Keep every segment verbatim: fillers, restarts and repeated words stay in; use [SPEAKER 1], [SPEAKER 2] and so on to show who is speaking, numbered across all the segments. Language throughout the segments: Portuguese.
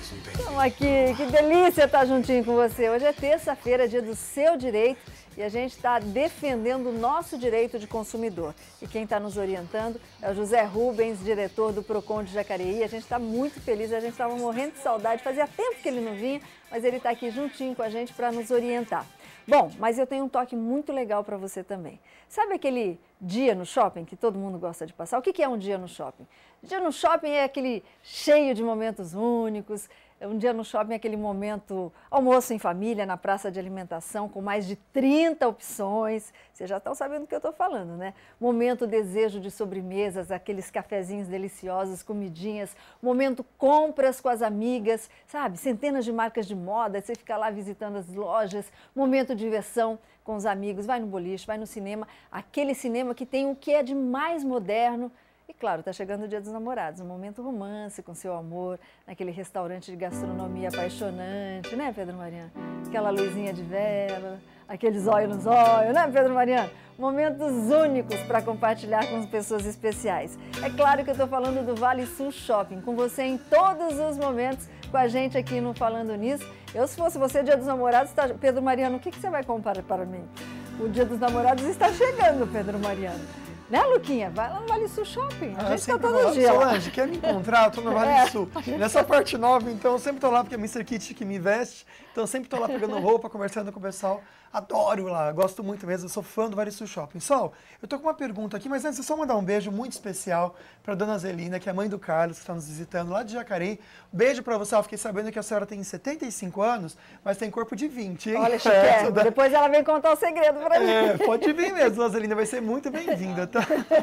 [SPEAKER 1] Estamos aqui, que delícia estar juntinho com você. Hoje é terça-feira, dia do seu direito, e a gente está defendendo o nosso direito de consumidor. E quem está nos orientando é o José Rubens, diretor do Procon de Jacareí. A gente está muito feliz, a gente estava morrendo de saudade, fazia tempo que ele não vinha, mas ele está aqui juntinho com a gente para nos orientar. Bom, mas eu tenho um toque muito legal para você também. Sabe aquele dia no shopping que todo mundo gosta de passar? O que é um dia no shopping? Dia no shopping é aquele cheio de momentos únicos. Um dia no shopping é aquele momento almoço em família, na praça de alimentação, com mais de trinta opções. Vocês já estão sabendo do que eu estou falando, né? Momento desejo de sobremesas, aqueles cafezinhos deliciosos, comidinhas. Momento compras com as amigas, sabe? Centenas de marcas de moda, você fica lá visitando as lojas. Momento diversão com os amigos, vai no boliche, vai no cinema. Aquele cinema que tem o que é de mais moderno. E claro, está chegando o Dia dos Namorados, um momento romance com seu amor, naquele restaurante de gastronomia apaixonante, né, Pedro Mariano? Aquela luzinha de vela, aqueles olhos nos olhos, né, Pedro Mariano? Momentos únicos para compartilhar com as pessoas especiais. É claro que eu estou falando do Vale Sul Shopping, com você em todos os momentos, com a gente aqui no Falando Nisso. Eu, se fosse você, Dia dos Namorados, tá... Pedro Mariano, o que, que você vai comprar para mim? O Dia dos Namorados está chegando, Pedro Mariano. Né, Luquinha? Vai lá no Vale Sul Shopping. A
[SPEAKER 2] ah,
[SPEAKER 1] gente está todo dia.
[SPEAKER 2] Solange, quer me encontrar? Eu tô no Vale
[SPEAKER 1] é.
[SPEAKER 2] Sul. Nessa parte nova, então, eu sempre tô lá porque é mister Kit que me veste. Então, eu sempre tô lá pegando roupa, conversando com o pessoal. Adoro lá, gosto muito mesmo. Eu sou fã do Vale Sul Shopping. Sol, eu tô com uma pergunta aqui, mas antes, é só mandar um beijo muito especial pra dona Zelina, que é a mãe do Carlos, que está nos visitando lá de Jacareí. Beijo pra você. Eu fiquei sabendo que a senhora tem setenta e cinco anos, mas tem corpo de vinte, hein?
[SPEAKER 1] Olha, Chiquérrimo. Da... Depois ela vem contar o segredo pra mim.
[SPEAKER 2] É, pode vir mesmo, dona Zelina. Vai ser muito bem-vinda, tá?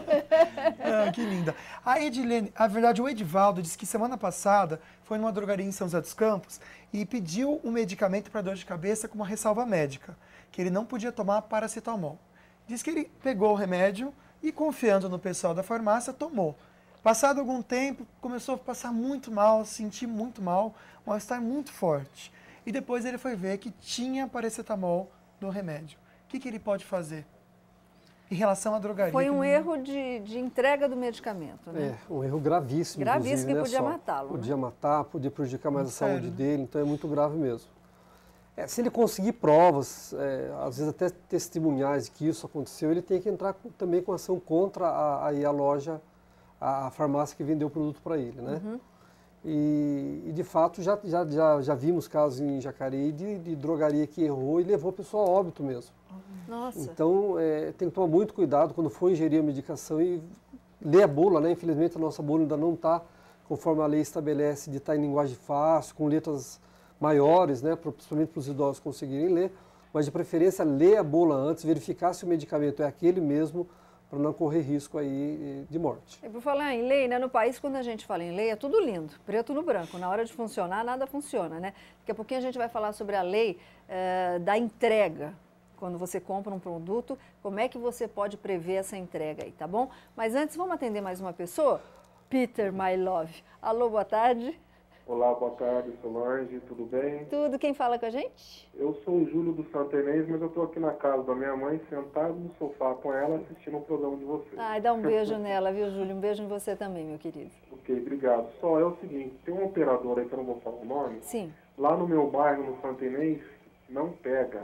[SPEAKER 2] Ah, que linda. A Edilene, a verdade, o Edivaldo disse que semana passada foi numa drogaria em São José dos Campos e pediu um medicamento para dor de cabeça com uma ressalva médica, que ele não podia tomar paracetamol. Diz que ele pegou o remédio e, confiando no pessoal da farmácia, tomou. Passado algum tempo, começou a passar muito mal, sentir muito mal, um mal-estar muito forte. E depois ele foi ver que tinha paracetamol no remédio. O que, que ele pode fazer? Em relação à drogaria.
[SPEAKER 1] Foi um
[SPEAKER 2] não...
[SPEAKER 1] erro de, de entrega do medicamento, né?
[SPEAKER 3] É, um erro gravíssimo.
[SPEAKER 1] Gravíssimo, que
[SPEAKER 3] né,
[SPEAKER 1] podia
[SPEAKER 3] só.
[SPEAKER 1] matá-lo.
[SPEAKER 3] Podia
[SPEAKER 1] né?
[SPEAKER 3] matar, podia prejudicar mais
[SPEAKER 2] Muito
[SPEAKER 3] a saúde
[SPEAKER 2] sério.
[SPEAKER 3] dele, então é muito grave mesmo. É, se ele conseguir provas, é, às vezes até testemunhais de que isso aconteceu, ele tem que entrar com, também com ação contra a, a, a loja, a, a farmácia que vendeu o produto para ele, né? Uhum. E, e, de fato, já, já, já, já vimos casos em Jacareí de, de drogaria que errou e levou a pessoa a óbito mesmo.
[SPEAKER 1] Nossa.
[SPEAKER 3] Então, é, tem que tomar muito cuidado quando for ingerir a medicação e ler a bula, né? Infelizmente, a nossa bula ainda não está, conforme a lei estabelece, de estar em linguagem fácil, com letras maiores, né? Principalmente para os idosos conseguirem ler, mas de preferência, ler a bula antes, verificar se o medicamento é aquele mesmo, para não correr risco aí de morte.
[SPEAKER 1] E por falar em lei, né, no país, quando a gente fala em lei, é tudo lindo, preto no branco. Na hora de funcionar, nada funciona, né? Daqui a pouquinho a gente vai falar sobre a lei uh, da entrega. Quando você compra um produto, como é que você pode prever essa entrega aí, tá bom? Mas antes, vamos atender mais uma pessoa? Peter, my love. Alô, boa tarde.
[SPEAKER 4] Olá, boa tarde, Solange, tudo bem?
[SPEAKER 1] Tudo, quem fala com a gente?
[SPEAKER 4] Eu sou o Júlio do Santa Inês, mas eu estou aqui na casa da minha mãe, sentado no sofá com ela, assistindo um programa de vocês.
[SPEAKER 1] Ai, dá um beijo nela, viu, Júlio? Um beijo em você também, meu querido.
[SPEAKER 4] Ok, obrigado. Só é o seguinte, tem um operador aí que eu não vou falar o nome.
[SPEAKER 1] Sim.
[SPEAKER 4] Lá no meu bairro, no Santa Inês, não pega.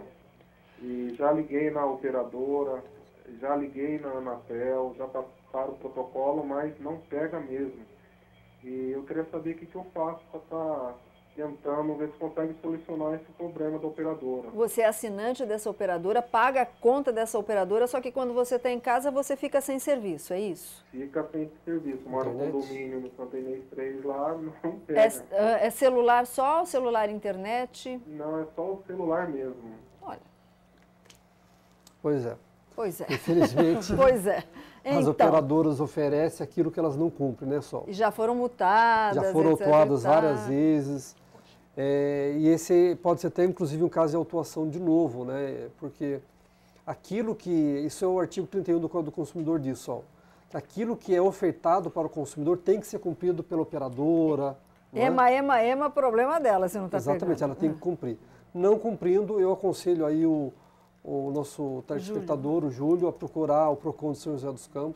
[SPEAKER 4] E já liguei na operadora, já liguei na Anatel, já passaram o protocolo, mas não pega mesmo. E eu queria saber o que, que eu faço para estar tentando ver se consegue solucionar esse problema da operadora.
[SPEAKER 1] Você é assinante dessa operadora, paga a conta dessa operadora, só que quando você está em casa você fica sem serviço, é isso?
[SPEAKER 4] Fica sem serviço. Mora no condomínio no Santa Inês três lá, não pega.
[SPEAKER 1] É, é celular só, celular internet?
[SPEAKER 4] Não, é só o celular mesmo.
[SPEAKER 1] Olha.
[SPEAKER 3] Pois é.
[SPEAKER 1] Pois é.
[SPEAKER 3] Infelizmente.
[SPEAKER 1] Pois é. Então,
[SPEAKER 3] as operadoras oferecem aquilo que elas não cumprem, né, Sol?
[SPEAKER 1] E já foram multadas.
[SPEAKER 3] Já foram autuadas várias vezes. É, e esse pode ser até, inclusive, um caso de autuação de novo, né? Porque aquilo que... Isso é o artigo trinta e um do Código do Consumidor diz, Sol. Aquilo que é ofertado para o consumidor tem que ser cumprido pela operadora.
[SPEAKER 1] Ema, é? ema, ema, problema dela, se não está pegando.
[SPEAKER 3] Exatamente, ela tem que cumprir. Não cumprindo, eu aconselho aí o... o nosso telespectador, o Júlio, a procurar o Procon de São José dos Campos,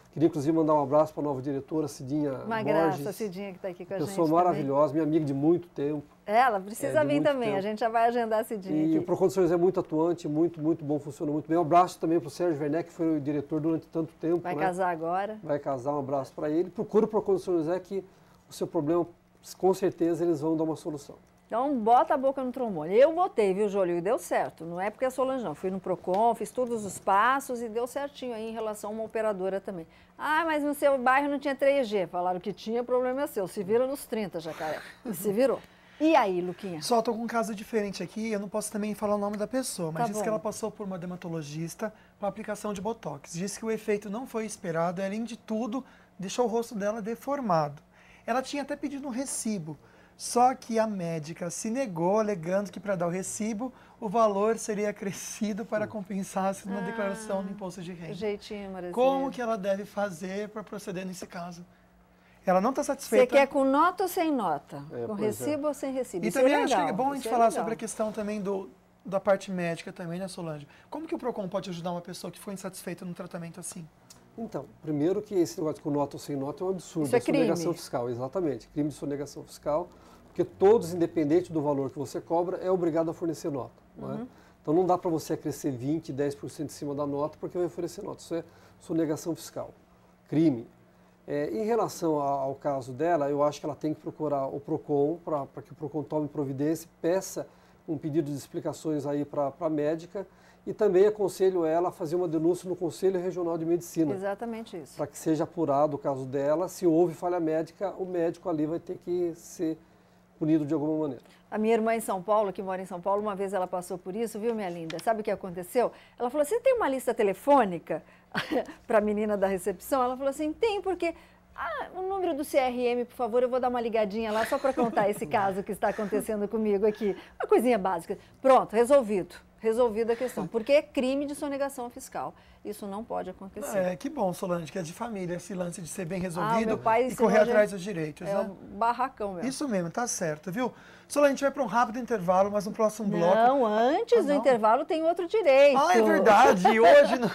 [SPEAKER 3] Queria, inclusive, mandar um abraço para a nova diretora, Cidinha
[SPEAKER 1] Uma
[SPEAKER 3] Borges.
[SPEAKER 1] graça, a Cidinha que está aqui com a gente.
[SPEAKER 3] Pessoa maravilhosa, minha amiga de muito tempo.
[SPEAKER 1] Ela precisa
[SPEAKER 3] é,
[SPEAKER 1] vir também,
[SPEAKER 3] tempo.
[SPEAKER 1] A gente já vai agendar a Cidinha
[SPEAKER 3] E
[SPEAKER 1] aqui.
[SPEAKER 3] o Procon de São José é muito atuante, muito, muito bom, funciona muito bem. Um abraço também para o Sérgio Werneck, que foi o diretor durante tanto tempo.
[SPEAKER 1] Vai
[SPEAKER 3] né?
[SPEAKER 1] casar agora.
[SPEAKER 3] Vai casar, um abraço para ele. Procura o Procon de São José que o seu problema, com certeza, eles vão dar uma solução.
[SPEAKER 1] Então, bota a boca no trombone. Eu botei, viu, Jolio, e deu certo. Não é porque é Solange, não. Fui no Procon, fiz todos os passos e deu certinho aí em relação a uma operadora também. Ah, mas no seu bairro não tinha três G. Falaram que tinha, problema é seu. Se vira nos trinta, Jacaré. E se virou. E aí, Luquinha?
[SPEAKER 2] Só estou com um caso diferente aqui, eu não posso também falar o nome da pessoa, mas
[SPEAKER 1] Tá
[SPEAKER 2] disse
[SPEAKER 1] bom.
[SPEAKER 2] que ela passou por uma dermatologista para aplicação de Botox. Disse que o efeito não foi esperado e, além de tudo, deixou o rosto dela deformado. Ela tinha até pedido um recibo, só que a médica se negou, alegando que para dar o recibo, o valor seria acrescido para compensar-se na
[SPEAKER 1] Ah,
[SPEAKER 2] declaração do imposto de renda.
[SPEAKER 1] Jeitinho, Maravilha.
[SPEAKER 2] Como que ela deve fazer para proceder nesse caso? Ela não está
[SPEAKER 1] Você
[SPEAKER 2] satisfeita.
[SPEAKER 1] quer com nota ou sem nota?
[SPEAKER 3] É,
[SPEAKER 1] com
[SPEAKER 3] pois é.
[SPEAKER 1] recibo ou sem recibo?
[SPEAKER 2] E
[SPEAKER 1] Isso
[SPEAKER 2] também
[SPEAKER 1] é
[SPEAKER 2] acho que
[SPEAKER 1] legal.
[SPEAKER 2] é bom a gente
[SPEAKER 1] Isso é
[SPEAKER 2] falar
[SPEAKER 1] legal.
[SPEAKER 2] sobre a questão também do, da parte médica também, né, Solange? Como que o Procon pode ajudar uma pessoa que foi insatisfeita no tratamento assim?
[SPEAKER 3] Então, primeiro que esse negócio com nota ou sem nota é um absurdo.
[SPEAKER 1] Isso é crime.
[SPEAKER 3] Sonegação fiscal, exatamente. Crime de sonegação fiscal, porque todos, independente do valor que você cobra, é obrigado a fornecer nota. Não é?
[SPEAKER 1] Uhum.
[SPEAKER 3] Então não dá para você acrescer vinte, dez por cento em cima da nota porque vai oferecer nota. Isso é sonegação fiscal. Crime. É, em relação ao, ao caso dela, eu acho que ela tem que procurar o Procon para que o Procon tome providência, peça um pedido de explicações aí para a médica e também aconselho ela a fazer uma denúncia no Conselho Regional de Medicina.
[SPEAKER 1] Exatamente isso.
[SPEAKER 3] Para que seja apurado o caso dela. Se houve falha médica, o médico ali vai ter que ser punido de alguma maneira.
[SPEAKER 1] A minha irmã em São Paulo, que mora em São Paulo, uma vez ela passou por isso, viu, minha linda? Sabe o que aconteceu? Ela falou, você tem uma lista telefônica para a menina da recepção? Ela falou assim, tem, porque... Ah, o número do C R M, por favor, eu vou dar uma ligadinha lá só para contar esse caso que está acontecendo comigo aqui. Uma coisinha básica. Pronto, resolvido. Resolvida a questão. Porque é crime de sonegação fiscal. Isso não pode acontecer.
[SPEAKER 2] É, que bom, Solange, que é de família, esse lance de ser bem
[SPEAKER 1] Ah,
[SPEAKER 2] resolvido
[SPEAKER 1] meu pai
[SPEAKER 2] e
[SPEAKER 1] ensinou
[SPEAKER 2] correr
[SPEAKER 1] a gente-
[SPEAKER 2] atrás dos direitos,
[SPEAKER 1] É
[SPEAKER 2] né?
[SPEAKER 1] um barracão mesmo.
[SPEAKER 2] Isso mesmo, tá certo, viu? Solange, a gente vai para um rápido intervalo, mas no próximo bloco...
[SPEAKER 1] Não, antes
[SPEAKER 2] Ah,
[SPEAKER 1] do
[SPEAKER 2] não?
[SPEAKER 1] intervalo tem outro direito.
[SPEAKER 2] Ah, é verdade. E hoje, no,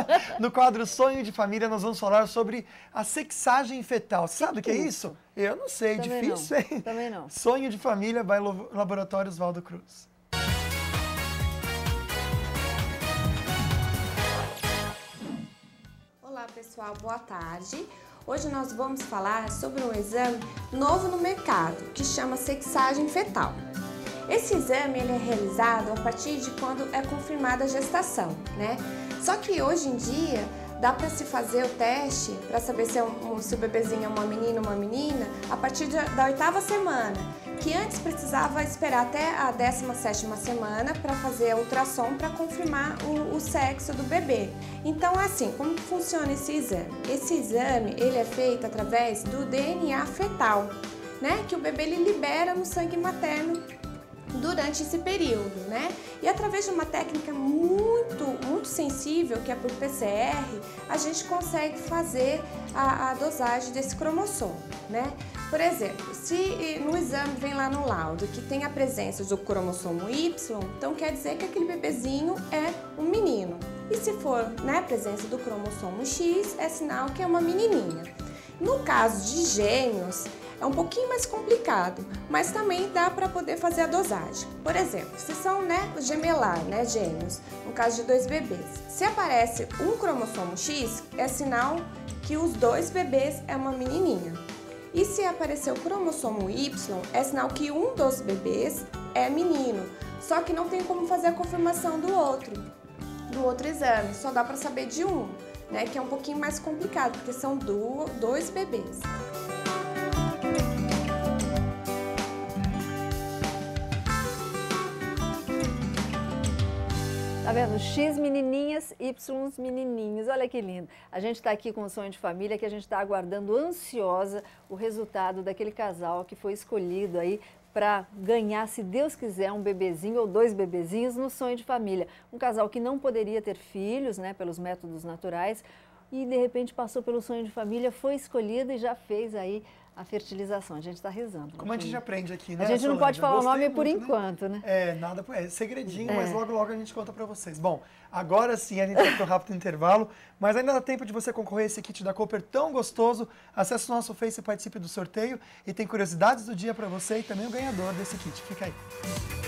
[SPEAKER 2] no quadro Sonho de Família, nós vamos falar sobre a sexagem fetal. Você sabe o que é isso? Eu não sei,
[SPEAKER 1] Também
[SPEAKER 2] difícil,
[SPEAKER 1] não.
[SPEAKER 2] hein?
[SPEAKER 1] Também não.
[SPEAKER 2] Sonho de Família by Lo- Laboratórios Valdo Cruz.
[SPEAKER 5] Olá pessoal, boa tarde. Hoje nós vamos falar sobre um exame novo no mercado, que chama sexagem fetal. Esse exame ele é realizado a partir de quando é confirmada a gestação, né? Só que hoje em dia dá para se fazer o teste para saber se, é um, se o bebezinho é uma menina ou uma menina a partir de, da oitava semana, que antes precisava esperar até a décima sétima semana para fazer a ultrassom para confirmar o, o sexo do bebê. Então, assim, como funciona esse exame? Esse exame ele é feito através do D N A fetal, né? Que o bebê ele libera no sangue materno durante esse período, né? E através de uma técnica muito, muito sensível, que é por P C R, a gente consegue fazer a, a dosagem desse cromossomo, né? Por exemplo, se no exame vem lá no laudo que tem a presença do cromossomo Y, então quer dizer que aquele bebezinho é um menino. E se for, né, a presença do cromossomo X, é sinal que é uma menininha. No caso de gêmeos, é um pouquinho mais complicado, mas também dá para poder fazer a dosagem. Por exemplo, se são, né, gemelar, né, gêmeos, no caso de dois bebês, se aparece um cromossomo X, é sinal que os dois bebês é uma menininha. E se aparecer o cromossomo Y, é sinal que um dos bebês é menino, só que não tem como fazer a confirmação do outro, do outro exame, só dá para saber de um, né, que é um pouquinho mais complicado, porque são do, dois bebês.
[SPEAKER 1] Tá vendo? X menininhas, Y menininhos. Olha que lindo. A gente está aqui com o Sonho de Família, que a gente está aguardando ansiosa o resultado daquele casal que foi escolhido aí para ganhar, se Deus quiser, um bebezinho ou dois bebezinhos no Sonho de Família. Um casal que não poderia ter filhos, né, pelos métodos naturais, e de repente passou pelo Sonho de Família, foi escolhido e já fez aí a fertilização. A gente está rezando.
[SPEAKER 2] Como a gente aprende aqui, né?
[SPEAKER 1] A gente não
[SPEAKER 2] Solange?
[SPEAKER 1] pode falar o nome
[SPEAKER 2] Gostei
[SPEAKER 1] por
[SPEAKER 2] muito,
[SPEAKER 1] enquanto, né?
[SPEAKER 2] É, nada, é segredinho,
[SPEAKER 1] É.
[SPEAKER 2] mas logo logo a gente conta pra vocês. Bom, agora sim a gente vai para um rápido intervalo, mas ainda dá tempo de você concorrer a esse kit da Cooper tão gostoso. Acesse o nosso Face e participe do sorteio. E tem curiosidades do dia pra você e também o ganhador desse kit. Fica aí.